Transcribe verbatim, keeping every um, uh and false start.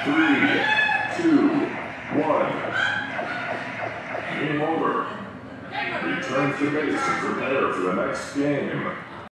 Three, two, one. Game over. Return to base and prepare for the next game.